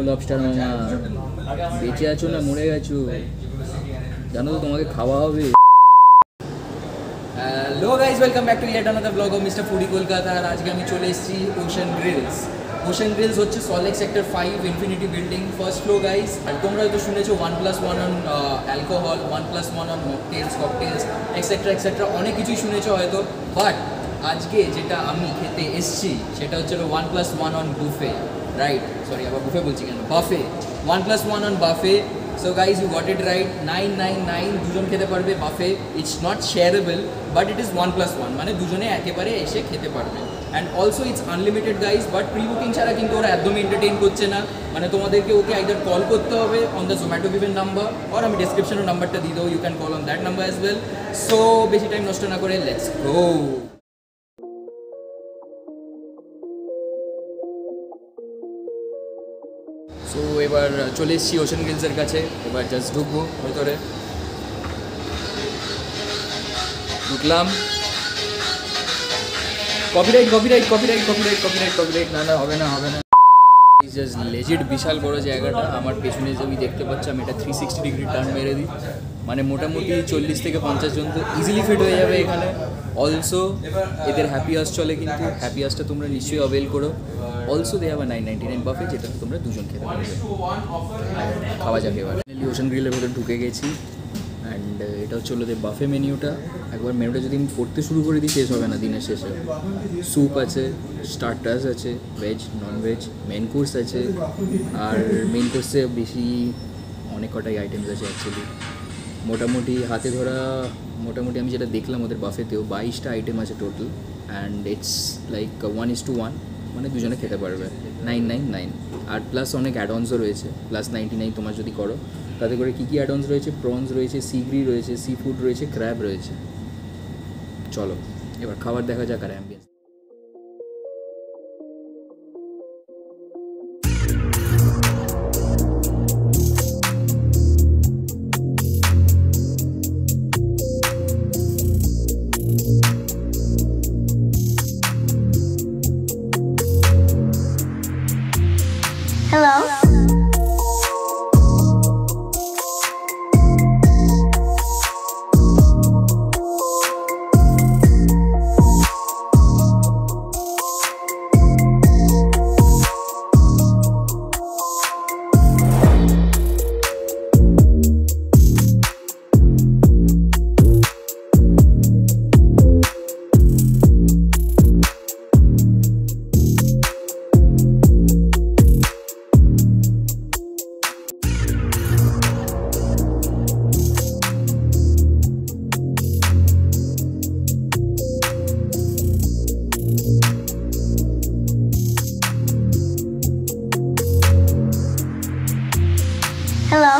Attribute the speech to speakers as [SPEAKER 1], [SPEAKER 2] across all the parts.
[SPEAKER 1] Lobster মামা বেঁচে আছো না মরে গেছো জানো তো তোমাকে খাওয়া হবে। Hello guys, welcome back to yet another blog of Mister Foodie Kolkata. আর আজকে আমি চলে এসেছি ওশান গ্রিলস। ওশান গ্রিলস হচ্ছে Salt Lake sector 5 infinity building, first floor guys. আর তোমরা হয়তো শুনেছো 1+1 on alcohol, 1+1 on mocktails, cocktails extra অনেক কিছুই শুনেছো হয়তো। বাট আজকে যেটা আমি খেতে এসছি সেটা হচ্ছে 1+1 অন বুফে, রাইট? সরি, আবার বুফে বলছি কেন, buffet. 1+1 on buffet. So guys, you got it right. 999 দুজন খেতে পারবে buffet. It's not shareable, but it is 1+1, মানে দুজনে একেবারে এসে খেতে পারবে। And also it's unlimited guys, but pre booking ছাড়া কিন্তু ওরা একদমই এন্টারটেইন করছে না। মানে তোমাদেরকে ওকে আইদার কল করতে হবে on the Zomato given number, আর আমি ডিসক্রিপশনের নাম্বারটা দিয়ে দেবো, you can call on that number as well. So বেশি টাইম নষ্ট না করে লেটস গো। সো এবার চলে এসেছি ওশান গ্রিলসের কাছে। এবার জাস্ট ঢুকবো ভেতরে। ঢুকলাম। কপিরাইট না হবে না। জাস্ট লেজিট বিশাল বড় জায়গাটা। আমার পেছনে যে আমি দেখতে পাচ্ছি, আমি এটা 360 ডিগ্রি টার্ন মেরে দিই। মানে মোটামুটি 40 থেকে 50 জন তো ইজিলি ফিট হয়ে যাবে এখানে। অলসো এদের হ্যাপি হাউস চলে, কিন্তু হ্যাপি হাউসটা তোমরা নিশ্চয়ই অ্যাভেল করো। অলসো দে হ্যাভ 999 বাফে, যেটা তোমরা দুজন খেতে পারবে। খাওয়া যাবে এবার। ওশান গ্রিলের ভেতরে ঢুকে গেছি। অ্যান্ড এটা হচ্ছে ওদের বাফে মেনিউটা। একবার মেনুটা যদি আমি পড়তে শুরু করে দিই শেষ হবে না দিনের শেষে। স্যুপ আছে, স্টার্টার্স আছে, veg non veg, main course আছে। আর মেন কোর্সে বেশি অনেক কটাই আইটেমস আছে অ্যাকচুয়ালি। মোটামুটি হাতে ধরা, মোটামুটি আমি যেটা দেখলাম ওদের বাফেতেও 22টা আইটেম আছে টোটাল। অ্যান্ড ইটস লাইক 1:1, মানে দুজনে খেতে পারবে। 999। আর প্লাস অনেক অ্যাডঅনসও রয়েছে, প্লাস 99 তোমার যদি করো। তাতে করে কী অ্যাডঅনস রয়েছে? প্রনস রয়েছে, সিগ্রি রয়েছে, সি ফুড রয়েছে, ক্র্যাব রয়েছে। চলো এবার খাবার দেখা যাক আর অ্যাম্বিয়েন্স।
[SPEAKER 2] Hello. Hello.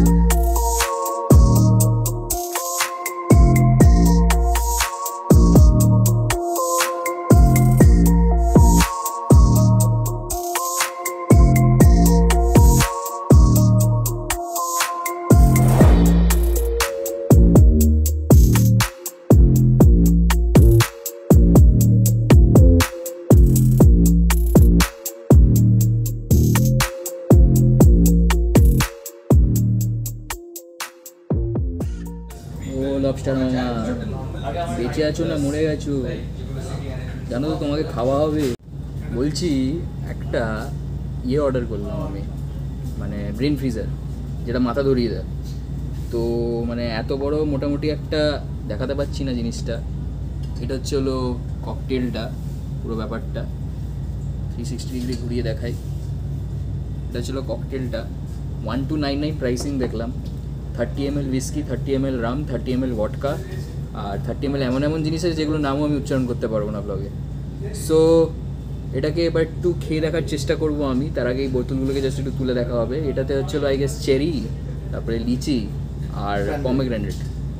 [SPEAKER 1] লবস্টার মামা বেঁচে আছো না মরে গেছো জানো তো তোমাকে খাওয়া হবে। বলছি একটা অর্ডার করলাম আমি, মানে ব্রেন ফ্রিজার, যেটা মাথা ধরিয়ে দেয়। তো মানে এত বড় মোটামুটি একটা দেখাতে পাচ্ছি না জিনিসটা। এটা হচ্ছে হলো ককটেলটা, পুরো ব্যাপারটা 360 ডিগ্রি ঘুরিয়ে দেখাই। এটা হচ্ছিল ককটেলটা। 1299 প্রাইসিং দেখলাম। 30 ml whisky, 30 ml rum, 30 ml vodka, আর 30 ml এমন জিনিস আছে যেগুলো নামও আমি উচ্চারণ করতে পারবো না ব্লগে। সো এটাকে এবার একটু খেয়ে দেখার চেষ্টা করবো আমি। তার আগে এই বোতলগুলোকে জাস্ট একটু তুলে দেখা হবে। এটাতে হচ্ছিলো আই গেস চেরি, তারপরে লিচি আর পমেগ্রেনেট।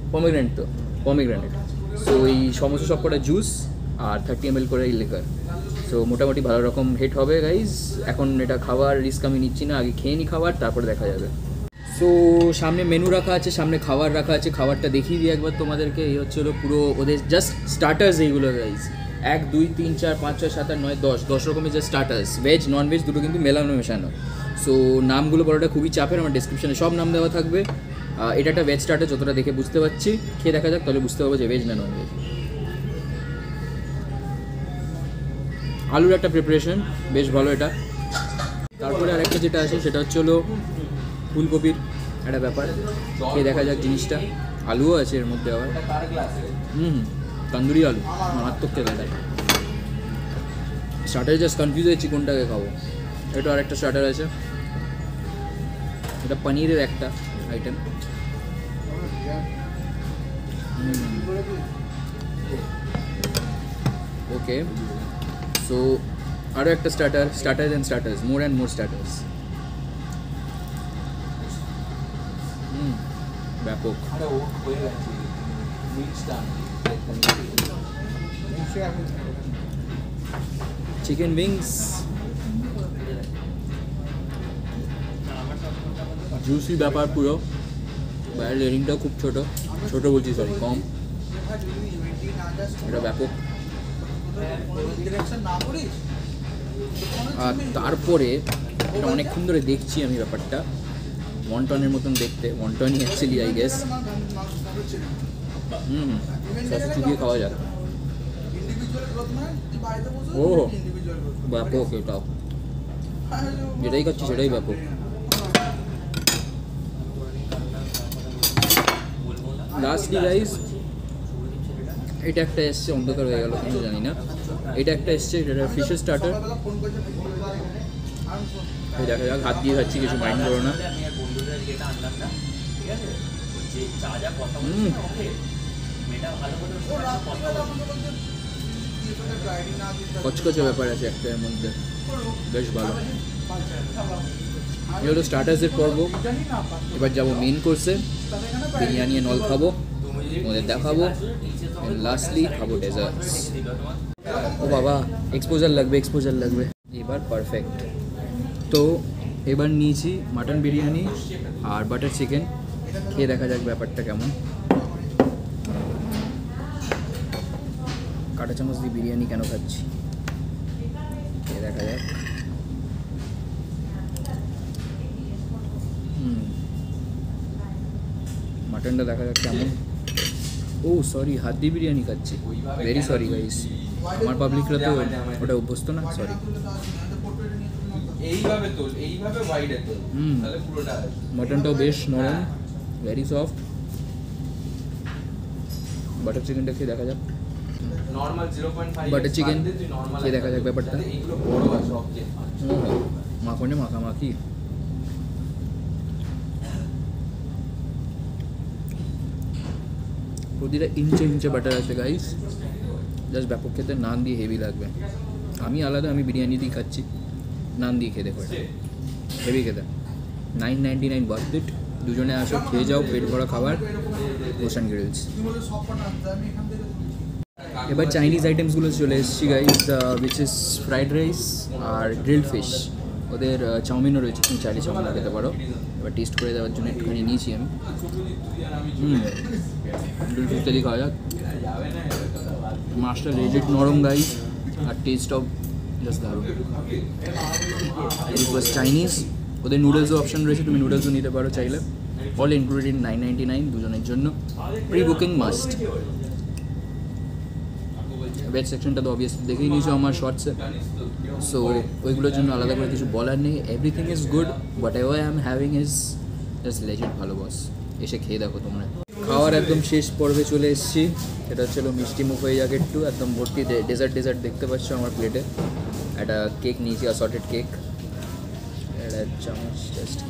[SPEAKER 1] সো এই সমস্ত সব কটা জুস আর 30 ml করে লিকার। সো মোটামুটি ভালো রকম হিট হবে গাইজ। এখন এটা খাওয়ার রিস্ক আমি নিচ্ছি না, আগে খেয়ে নিই খাবার, তারপরে দেখা যাবে। সো সামনে মেনু রাখা আছে, সামনে খাবার রাখা আছে। খাবারটা দেখিয়ে দিই একবার তোমাদেরকে। এই হচ্ছে হলো পুরো ওদের জাস্ট স্টার্টার্স এইগুলো গাইজ। 1 2 3 4 5 6 7 8 9 10 রকমের যে স্টার্টার্স, ভেজ নন ভেজ দুটো কিন্তু মেলানো মেশানো। সো নামগুলো বলাটা খুবই চাপের, আমার ডেসক্রিপশনে সব নাম দেওয়া থাকবে। এটা একটা ভেজ স্টার্টার, যতটা দেখে বুঝতে পারছি। খেয়ে দেখা যাক, তাহলে বুঝতে পারবো যে ভেজ না নন ভেজ। আলুর একটা প্রিপারেশন বেশ ভালো এটা। তারপরে আরেকটা যেটা আছে সেটা হচ্ছে হলো ফুলকপির একটা ব্যাপার, খেয়ে দেখা যাক জিনিসটা। আলুও আছে এর মধ্যে আবার, তন্দুরি আলু, মারাত্মক খেতে দেয়। স্টার্টারে জাস্ট কনফিউজ হয়েছি কোনটাকে খাবো। এটা আরেকটা স্টার্টার আছে, এটা পনিরের একটা আইটেম। ওকে, সো আরও একটা starters and starters, more and more starters. ব্যাপক। চিকেন উইংস, জুসি ব্যাপার পুরো। বাইরের লেয়ারিংটাও খুব ছোট বলছি, সরি কম। এটা ব্যাপক। আর তারপরে এটা অনেকক্ষণ ধরে দেখছি আমি ব্যাপারটা, ওয়ান্টনের মতন দেখতে, ওয়ান্টনই অ্যাকচুয়ালি আই গেস। সসে চুবিয়ে খাওয়া যাক। ও ব্যাপক, এটাও যেটাই খাচ্ছি সেটাই ব্যাপক। লাস্টলি গাইস, এটা একটা এসছে, অন্ধকার হয়ে গেল কেন জানি না। এটা একটা এসছে, এটা ফিশের স্টার্টার। দেখা যাক, হাত দিয়ে খাচ্ছি, কিছু মাইন্ড করো না। কচকচে ব্যাপার আছে একটা এর মধ্যে, বেশ ভালো। এই হলো স্টার্টার্সের পর্ব। এবার যাবো মেইন কোর্সে, বিরিয়ানি নল খাবো, ওদের দেখাবো, লাস্টলি খাবো ডেজার্টস। ও বাবা, এক্সপোজার লাগবে। এবার পারফেক্ট। তো এবার নিয়েছি মাটন বিরিয়ানি আর বাটার চিকেন, খেয়ে দেখা যাক ব্যাপারটা কেমন। কাঁটা চামচ দিয়ে বিরিয়ানি কেন খাচ্ছি, খেয়ে দেখা যাক। মাটনটা দেখা যাক কেমন। ও সরি, হাত দিয়ে বিরিয়ানি খাচ্ছি, ভেরি সরি গাইস। আমার পাবলিকরা তো ওটা অভ্যস্ত না, সরি। মাটনটাও বেশ নরম, ভেরি সফট। বাটার চিকেনটা খেয়ে দেখা যাক। বাটার চিকেন খেয়ে দেখা যাক ব্যাপারটা। মাখনে মাখামাখি, প্রতিটা ইঞ্চে বাটার আছে গাইস, জাস্ট ব্যাপক খেতে। নান দিয়ে হেভি লাগবে। আমি আলাদা, আমি বিরিয়ানি দিয়ে খাচ্ছি, নান দিয়ে খেতে দেখো, হেভি খেতে। 999 ওয়ার্থ ইট। দুজনে আসো, খেয়ে যাও, পেট ভরা খাবার, ওশান গ্রিলস। এবার চাইনিজ আইটেমসগুলো চলে এসেছি guys, which is fried rice আর গ্রিলড ফিশ। ওদের চাউমিনও রয়েছে, তুমি চাইলে চাউমিনও খেতে পারো। এবার টেস্ট করে দেওয়ার জন্য একটুখানি নিয়েছি আমি। গ্রিলড ফিশটা দিয়ে খাওয়া যাক। মাছটা লেজিট নরম গাইস, আর টেস্ট অফ জাস্ট দারুণ। It was Chinese. ওদের নুডলসও অপশন রয়েছে, তুমি নুডলসও নিতে পারো চাইলে। অল ইনক্লুডেড 999 দুজনের জন্য, প্রি বুকিং মাস্ট। ভেজ সেকশনটা তো অবভিয়াসলি দেখেই নিয়েছো আমার শর্টসে, সো ওইগুলোর জন্য আলাদা করে কিছু বলার নেই। Everything is good, whatever I am having is just legit ভালো বস। এসে খেয়ে দেখো তোমরা। খাওয়ার একদম শেষ পর্বে চলে এসেছি। এটা হচ্ছে মিষ্টি মুখ হয়ে যাক একটু, একদম ভর্তি ডেজার্ট দেখতে পাচ্ছ আমার প্লেটে। একটা কেক নিয়েছি, অ্যাসর্টেড কেক। একটা চামচ জাস্ট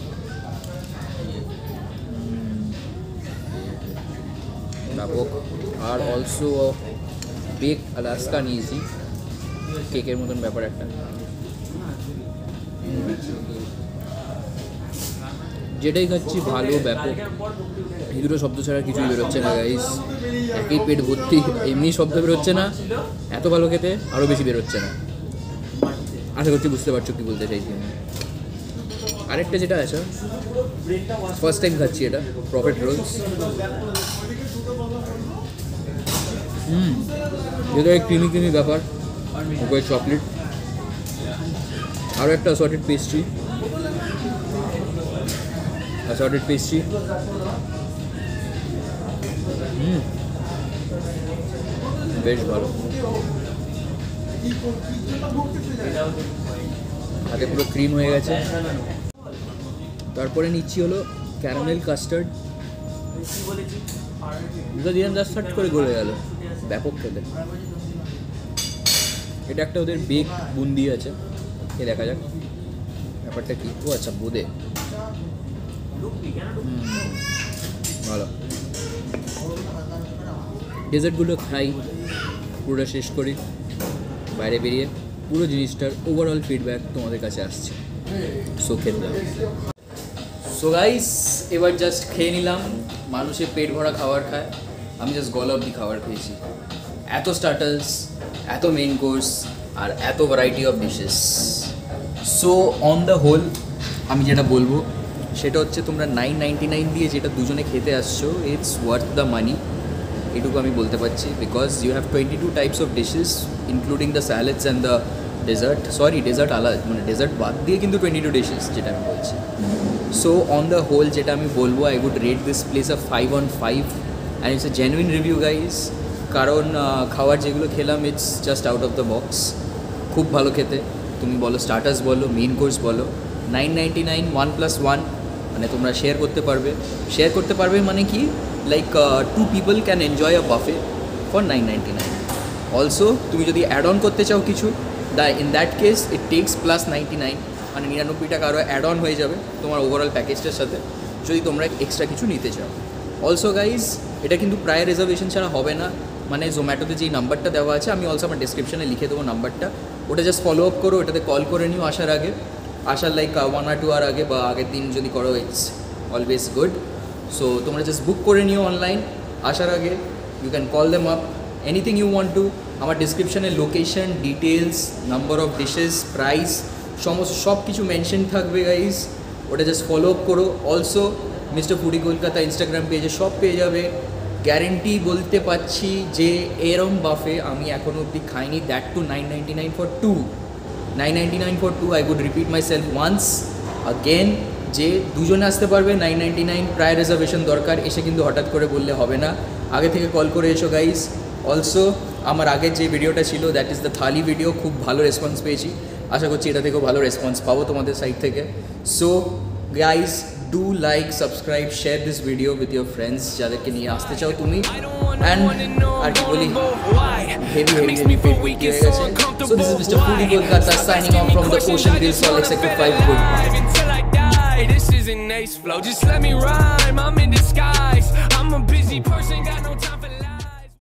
[SPEAKER 1] ব্যাপক। আর অলসো বেক আলাস্কা নিয়েছি, কেকের মতন ব্যাপার একটা। যেটাই খাচ্ছি ভালো, ব্যাপক। এই দুটো শব্দ ছাড়া কিছুই বেরোচ্ছে না গাইস। একই পেট ভর্তি, এমনি শব্দ বেরোচ্ছে না, এত ভালো খেতে আরও বেশি বেরোচ্ছে না। আশা করছি বুঝতে পারছো কী বলতে চাইছি আমি। আরেকটা যেটা আছে, ফার্স্ট টাইম খাচ্ছি এটা, প্রফিট রোলস। ভেতরে ক্রিমি ব্যাপার, উপরে চকলেট, আরও একটা অ্যাসর্টেড পেস্ট্রি, অ্যাসর্টেড পেস্ট্রি। বেশ ভালো, হাতে পুরো ক্রিম হয়ে গেছে। তারপরে নিচ্ছি হলো ক্যারামেল কাস্টার্ড, দিলাম জাস্ট সার্ট করে গলে গেল, ব্যাপক খেতে। এটা একটা ওদের বেক বুন্দি আছে, এ দেখা যাক ব্যাপারটা কি। ও আচ্ছা, বোঁদে, ভালো। ডেজার্টগুলো খাই, পুরোটা শেষ করি, বাইরে বেরিয়ে পুরো জিনিসটার ওভারঅল ফিডব্যাক তোমাদের কাছে আসছে। সো খেতে, সো গাইস এবার জাস্ট খেয়ে নিলাম। মানুষের পেট ভরা খাবার খায়, আমি জাস্ট গলা অবধি খাবার খেয়েছি। এত স্টার্টার্স, এত মেইন কোর্স, আর এত variety of dishes. So on the whole আমি যেটা বলবো সেটা হচ্ছে, তোমরা 999 দিয়ে যেটা দুজনে খেতে আসছো, ইটস ওয়ার্থ দ্য মানি, এটুকু আমি বলতে পারছি। Because you have 22 types of dishes including the salads and the dessert. Sorry, dessert আলাদা, মানে ডেজার্ট বাদ দিয়ে কিন্তু 22 ডিশেস যেটা আমি বলছি। সো অন দ্য হোল যেটা আমি বলবো, I would rate this place a 5 on 5 and it's a genuine review guys. কারণ খাবার যেগুলো খেলাম, it's just out of the box, খুব ভালো খেতে। তুমি বলো স্টার্টার্স বলো, মেইন কোর্স বলো, 999 1+1, মানে তোমরা শেয়ার করতে পারবে মানে কি, like 2 people can enjoy a buffet for 999। Also তুমি যদি অ্যাড অন করতে চাও কিছু, in that case it takes +99, মানে 99 টাকা আরও অ্যাড অন হয়ে যাবে তোমার ওভারঅল প্যাকেজটার সাথে, যদি তোমরা এক্সট্রা কিছু নিতে চাও। অলসো গাইজ এটা কিন্তু প্রায় রিজার্ভেশন ছাড়া হবে না, মানে জোম্যাটোতে যেই নাম্বারটা দেওয়া আছে, আমি অলসো আমার ডিসক্রিপশানে লিখে দেবো নাম্বারটা, ওটা জাস্ট ফলো আপ করো, ওটাতে কল করে নিও আসার লাইক 1 or 2 hour আগে, বা আগের দিন যদি করো, ইটস অলওয়েজ গুড। সো তোমরা জাস্ট বুক করে নিও অনলাইন আসার আগে, you can call them up anything you want to. আমার ডিসক্রিপশানে location, details, number of dishes, price, সব কিছু মেনশন থাকবে গাইজ, ওটা জাস্ট ফলো আপ করো। Also Mister Foodie Kolkata Instagram পেজে সব পেয়ে যাবে। গ্যারেন্টি বলতে পারছি যে এরম বাফে আমি এখনও অবধি খাইনি, that too 999 for 2। 999 for 2, I would repeat myself once again, যে দুজনে আসতে পারবে 999, প্রায় রিজার্ভেশন দরকার, এসে কিন্তু হঠাৎ করে বললে হবে না, আগে থেকে কল করে এসো গাইজ। অলসো আমার আগের যে ভিডিওটা ছিল, that is the thali video, খুব ভালো রেসপন্স পেয়েছি, আশা করছি এটা থেকেও ভালো রেসপন্স পাবো তোমাদের সাইড থেকে। So guys do like, subscribe, share this video with your friends যাদেরকে নিয়ে আসতে চাও তুমি। অ্যান্ড আর কি বলি, হেভি পেট উইকি হয়ে গেছে। So this is Mister Foodie Kolkata signing off from the Ocean view Salt Lake sector 5 good.
[SPEAKER 3] This isn't Ace Flow, just let me ride.